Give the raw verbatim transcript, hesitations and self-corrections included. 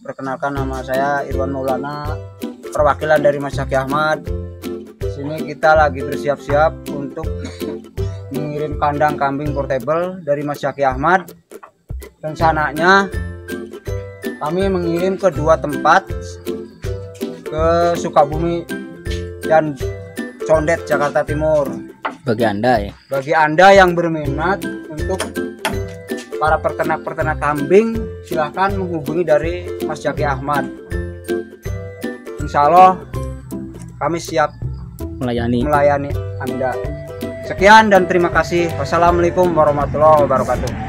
perkenalkan, nama saya Irwan Maulana, perwakilan dari Mas Zaki Ahmad. Di sini kita lagi bersiap-siap untuk mengirim kandang kambing portable dari Mas Zaki Ahmad. Rencananya kami mengirim ke dua tempat, ke Sukabumi dan Condet, Jakarta Timur. Bagi Anda ya. Bagi Anda yang berminat untuk para peternak-peternak kambing, silahkan menghubungi dari Mas Zaki Ahmad. Insya Allah kami siap Melayani. melayani Anda. Sekian dan terima kasih. Wassalamualaikum warahmatullahi wabarakatuh.